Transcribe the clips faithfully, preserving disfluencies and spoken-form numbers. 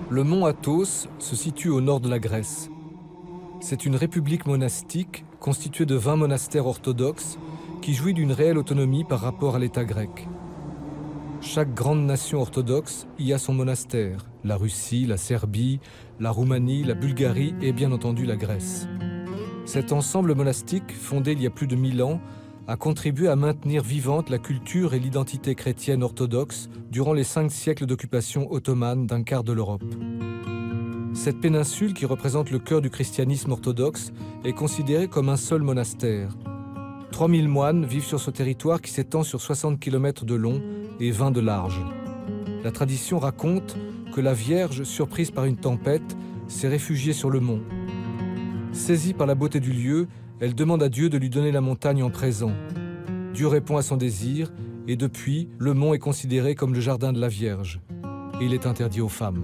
Le mont Athos se situe au nord de la Grèce. C'est une république monastique constituée de vingt monastères orthodoxes qui jouit d'une réelle autonomie par rapport à l'État grec. Chaque grande nation orthodoxe y a son monastère, la Russie, la Serbie, la Roumanie, la Bulgarie et bien entendu la Grèce. Cet ensemble monastique, fondé il y a plus de mille ans, a contribué à maintenir vivante la culture et l'identité chrétienne orthodoxe durant les cinq siècles d'occupation ottomane d'un quart de l'Europe. Cette péninsule, qui représente le cœur du christianisme orthodoxe, est considérée comme un seul monastère. trois mille moines vivent sur ce territoire qui s'étend sur soixante kilomètres de long et vingt de large. La tradition raconte que la Vierge, surprise par une tempête, s'est réfugiée sur le mont. Saisie par la beauté du lieu, elle demande à Dieu de lui donner la montagne en présent. Dieu répond à son désir et depuis, le mont est considéré comme le jardin de la Vierge. Et il est interdit aux femmes.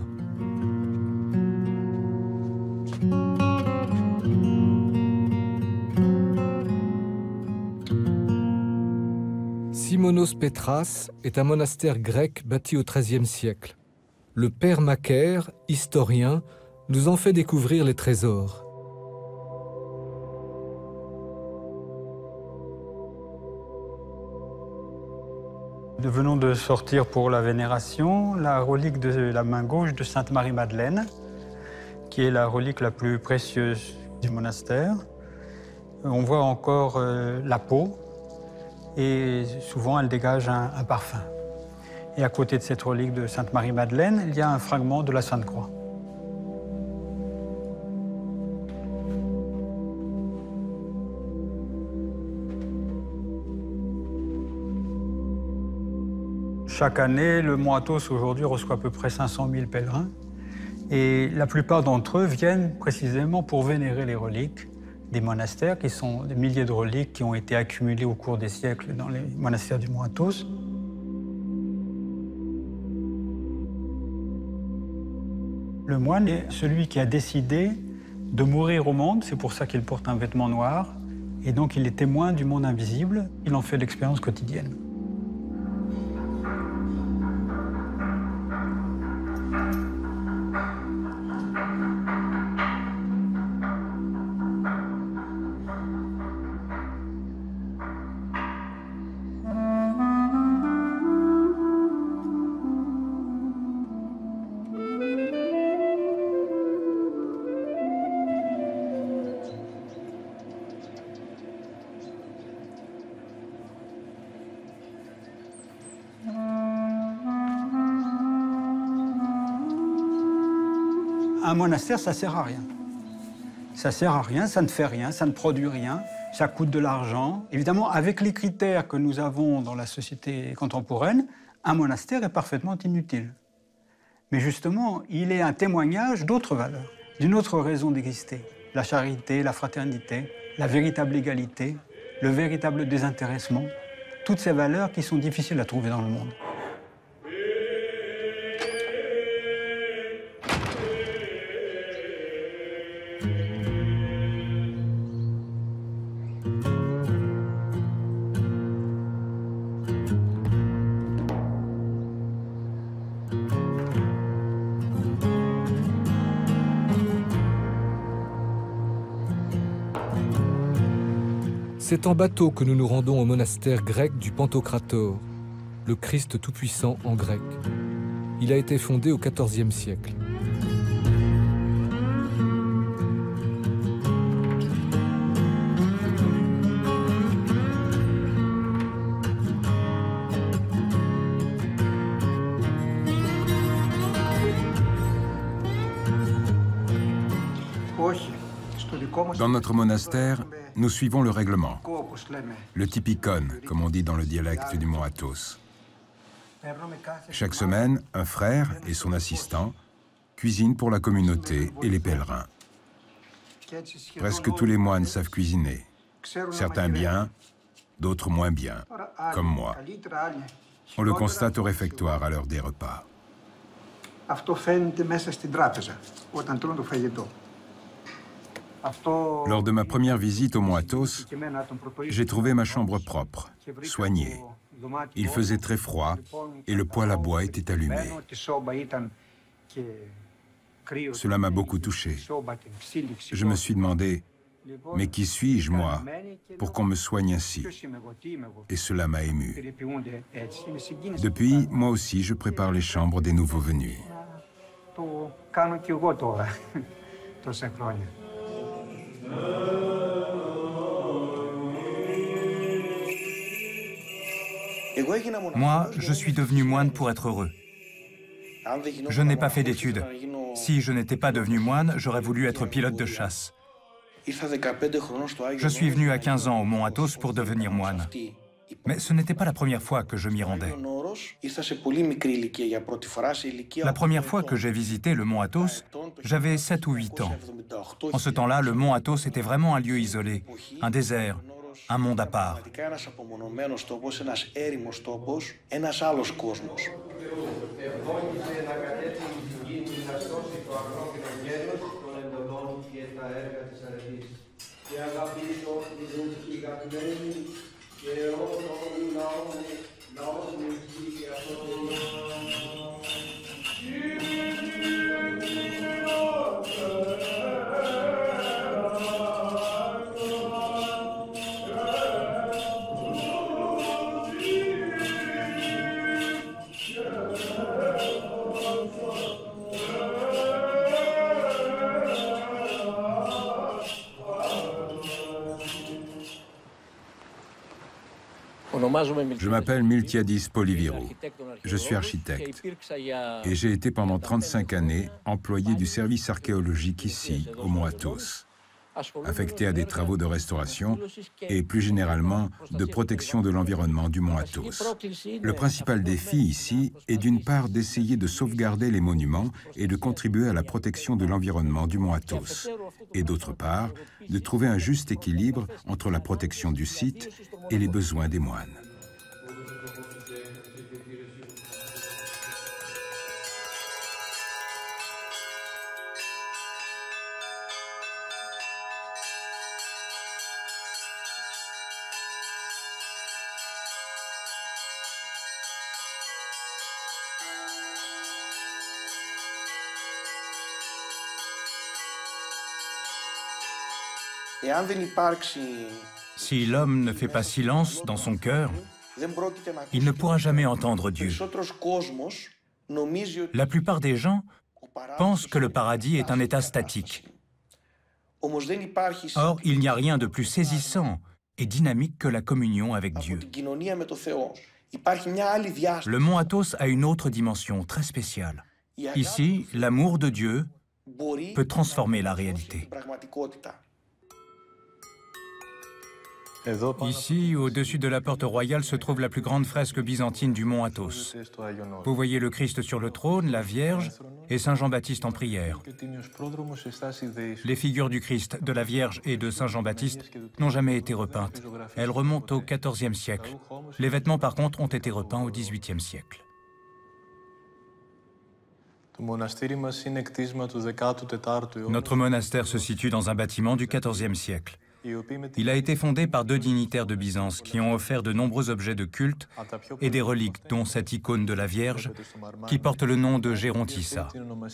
Simonos Petras est un monastère grec bâti au treizième siècle. Le père Macaire, historien, nous en fait découvrir les trésors. Nous venons de sortir pour la vénération la relique de la main gauche de Sainte Marie-Madeleine, qui est la relique la plus précieuse du monastère. On voit encore euh, la peau et souvent elle dégage un, un parfum. Et à côté de cette relique de Sainte Marie-Madeleine, il y a un fragment de la Sainte Croix. Chaque année, le mont Athos aujourd'hui reçoit à peu près cinq cent mille pèlerins. Et la plupart d'entre eux viennent précisément pour vénérer les reliques des monastères, qui sont des milliers de reliques qui ont été accumulées au cours des siècles dans les monastères du mont Athos. Le moine est celui qui a décidé de mourir au monde, c'est pour ça qu'il porte un vêtement noir, et donc il est témoin du monde invisible, il en fait l'expérience quotidienne. Un monastère, ça ne sert à rien. Ça ne sert à rien, ça ne fait rien, ça ne produit rien, ça coûte de l'argent. Évidemment, avec les critères que nous avons dans la société contemporaine, un monastère est parfaitement inutile. Mais justement, il est un témoignage d'autres valeurs, d'une autre raison d'exister. La charité, la fraternité, la véritable égalité, le véritable désintéressement. Toutes ces valeurs qui sont difficiles à trouver dans le monde. C'est en bateau que nous nous rendons au monastère grec du Pantocrator, le Christ Tout-Puissant en grec. Il a été fondé au quatorzième siècle. Dans notre monastère, nous suivons le règlement, le typikon, comme on dit dans le dialecte du mont Athos. Chaque semaine, un frère et son assistant cuisinent pour la communauté et les pèlerins. Presque tous les moines savent cuisiner, certains bien, d'autres moins bien, comme moi. On le constate au réfectoire à l'heure des repas. Lors de ma première visite au mont Athos, j'ai trouvé ma chambre propre, soignée. Il faisait très froid et le poêle à bois était allumé. Cela m'a beaucoup touché. Je me suis demandé, mais qui suis-je, moi, pour qu'on me soigne ainsi? Et cela m'a ému. Depuis, moi aussi, je prépare les chambres des nouveaux venus. Moi, je suis devenu moine pour être heureux. Je n'ai pas fait d'études. Si je n'étais pas devenu moine, j'aurais voulu être pilote de chasse. Je suis venu à quinze ans au Mont Athos pour devenir moine. Mais ce n'était pas la première fois que je m'y rendais. La première fois que j'ai visité le Mont Athos, j'avais sept ou huit ans. En ce temps-là, le Mont Athos était vraiment un lieu isolé, un désert, un monde à part. Je m'appelle Miltiadis Polivirou. Je suis architecte et j'ai été pendant trente-cinq années employé du service archéologique ici, au Mont Athos, affecté à des travaux de restauration et plus généralement de protection de l'environnement du Mont Athos. Le principal défi ici est d'une part d'essayer de sauvegarder les monuments et de contribuer à la protection de l'environnement du Mont Athos, et d'autre part de trouver un juste équilibre entre la protection du site et les besoins des moines. Si l'homme ne fait pas silence dans son cœur, il ne pourra jamais entendre Dieu. La plupart des gens pensent que le paradis est un état statique. Or, il n'y a rien de plus saisissant et dynamique que la communion avec Dieu. Le Mont Athos a une autre dimension très spéciale. Ici, l'amour de Dieu peut transformer la réalité. Ici, au-dessus de la porte royale, se trouve la plus grande fresque byzantine du Mont Athos. Vous voyez le Christ sur le trône, la Vierge et Saint Jean-Baptiste en prière. Les figures du Christ, de la Vierge et de Saint Jean-Baptiste n'ont jamais été repeintes. Elles remontent au quatorzième siècle. Les vêtements, par contre, ont été repeints au dix-huitième siècle. Notre monastère se situe dans un bâtiment du quatorzième siècle. Il a été fondé par deux dignitaires de Byzance qui ont offert de nombreux objets de culte et des reliques, dont cette icône de la Vierge qui porte le nom de Gérontissa.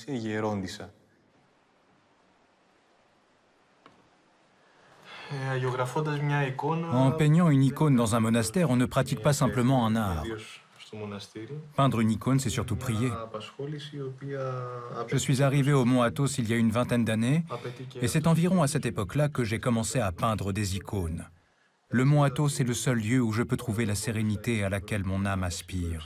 En peignant une icône dans un monastère, on ne pratique pas simplement un art. Peindre une icône, c'est surtout prier. Je suis arrivé au Mont Athos il y a une vingtaine d'années, et c'est environ à cette époque-là que j'ai commencé à peindre des icônes. Le Mont Athos est le seul lieu où je peux trouver la sérénité à laquelle mon âme aspire.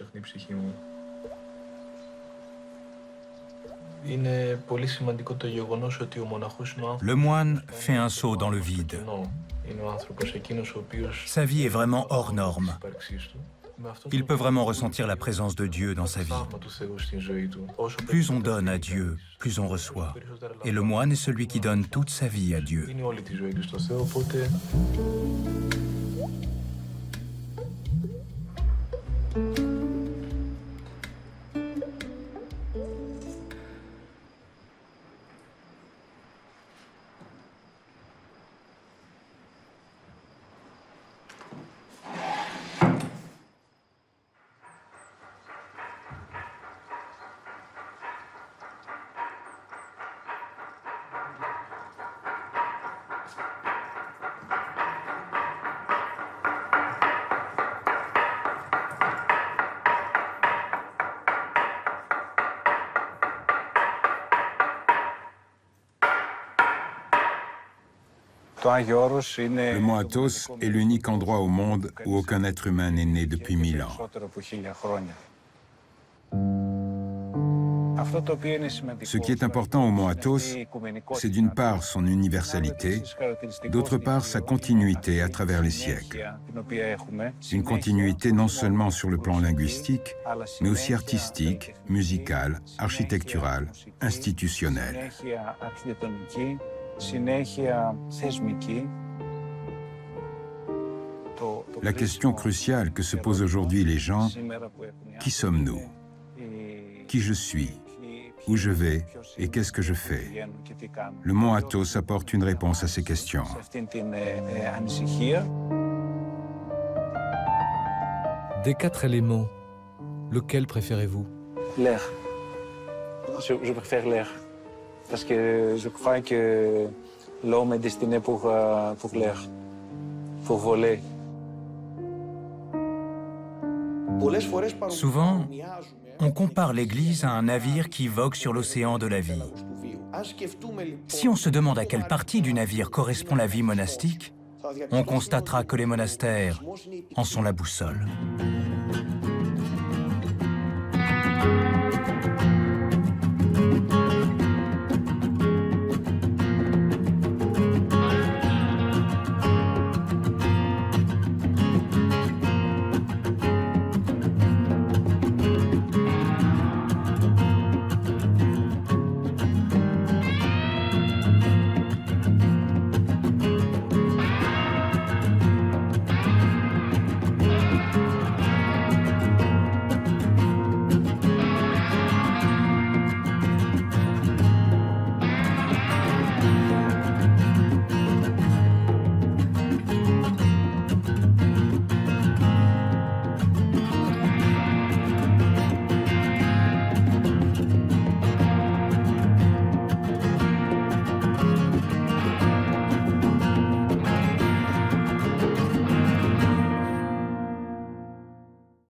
Le moine fait un saut dans le vide. Sa vie est vraiment hors norme. Il peut vraiment ressentir la présence de Dieu dans sa vie. Plus on donne à Dieu, plus on reçoit. Et le moine est celui qui donne toute sa vie à Dieu. Le mont Athos est l'unique endroit au monde où aucun être humain n'est né depuis mille ans. Ce qui est important au mont Athos, c'est d'une part son universalité, d'autre part sa continuité à travers les siècles. Une continuité non seulement sur le plan linguistique, mais aussi artistique, musical, architectural, institutionnel. La question cruciale que se posent aujourd'hui les gens, qui sommes-nous? Qui je suis? Où je vais et qu'est-ce que je fais? Le mont Athos apporte une réponse à ces questions. Des quatre éléments, lequel préférez-vous? L'air. Je, je préfère l'air. Parce que je crois que l'homme est destiné pour, euh, pour l'air, pour voler. Souvent, on compare l'Église à un navire qui vogue sur l'océan de la vie. Si on se demande à quelle partie du navire correspond la vie monastique, on constatera que les monastères en sont la boussole.